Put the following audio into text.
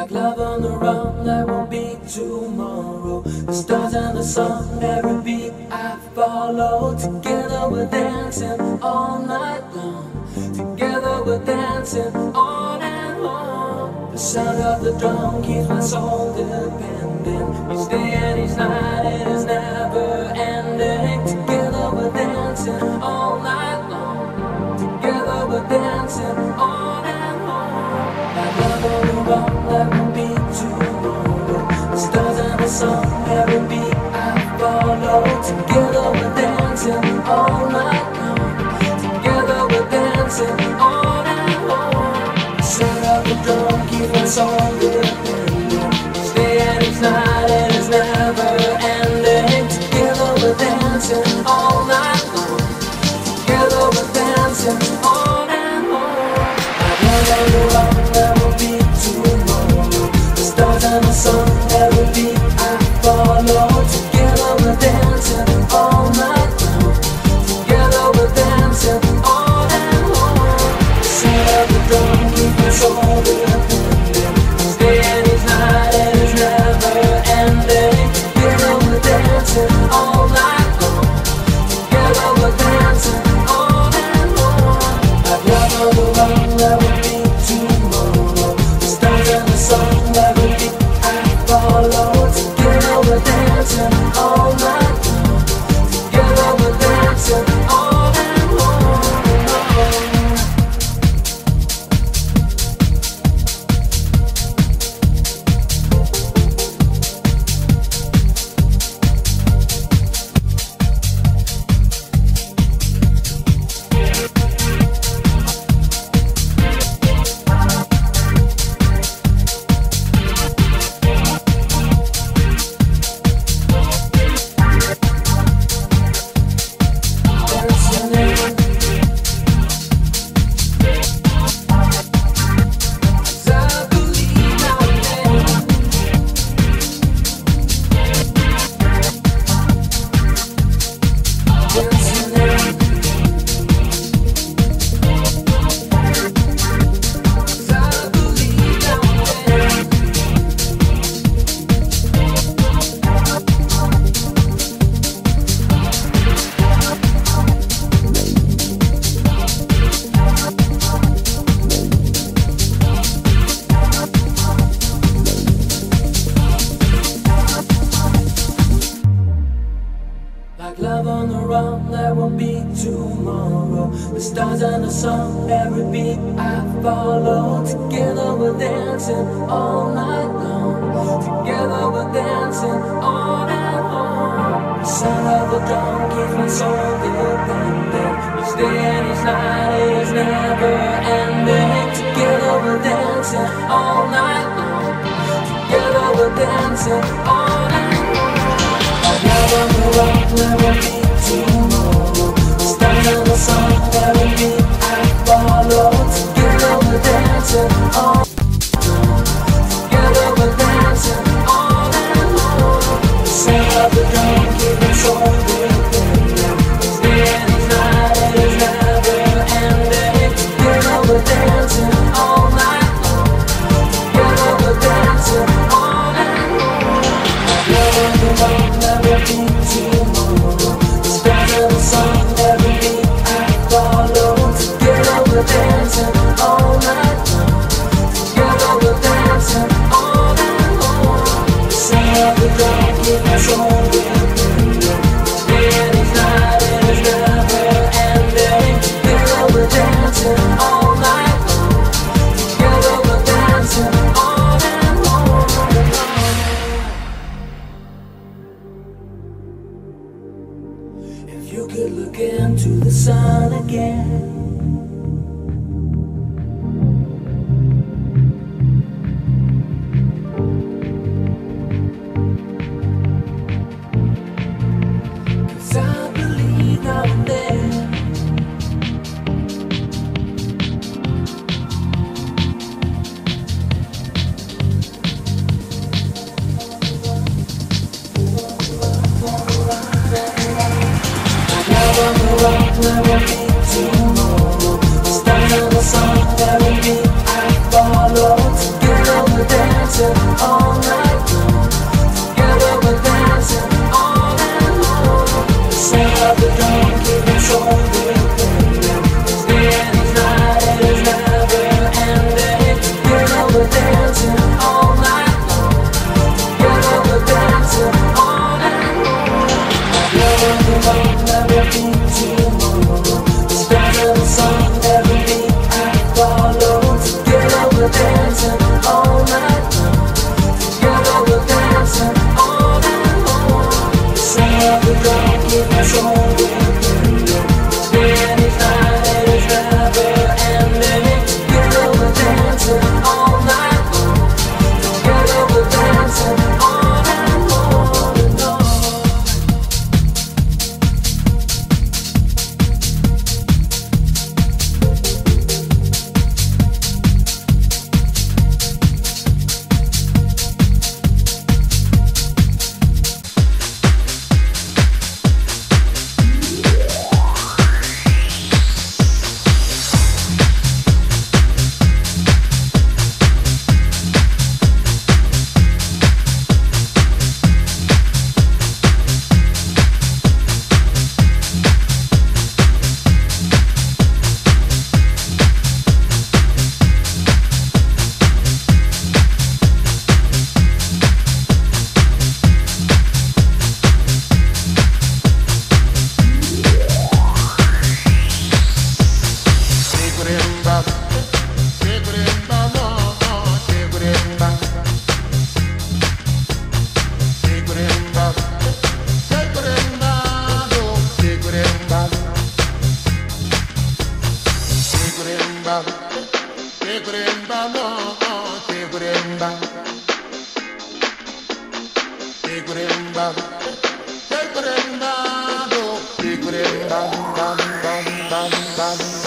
Like love on the run, there won't be tomorrow. The stars and the sun, every beat I follow. Together we're dancing all night long. Together we're dancing on and on. The sound of the drum keeps my soul depending. Each day and each night, it is never ending. Together we're dancing all night long. Together we're dancing on and on. Like love on the run, there won't be tomorrow. The stars and the sun, every beat I follow. Together we're dancing all night long. Together we're dancing on and on. The sound of the drum keeps my soul depending. Each day and each night, it is never ending. Together we're dancing all night long. Together we're dancing on and on. Like love on the run, there won't be tomorrow. The stars and the sun, every beat I follow. Together we're dancing all night long. Together we're dancing on and on. The sound of the drum keeps my soul depending. Each day and each night, it is never ending. Together we're dancing all night long. Together we're dancing on and on. Like love on the run, there won't be tomorrow. The stars and the sun, every beat I follow. Together we're dancing all night long. Together we're dancing on and on. Like love on the run, there won't be tomorrow. The stars and the sun, every beat I follow. Together we're dancing all night long. Together we're dancing on and on. The sound of the drum keeps my soul depending. Each day and each night, it is never ending. Together we're dancing all night long. Together we're dancing on and on. Like love on the run, there won't be tomorrow. The stars and the sun, every beat I follow. Together we're dancing on. Together we're dancing on and on. The sound of the drum keeps my soul depending. Each day and each night, it is never ending. Together we're dancing all night long. Together we're dancing on and on. Like love on the run, there won't be tomorrow. The stars and the sun. Bye.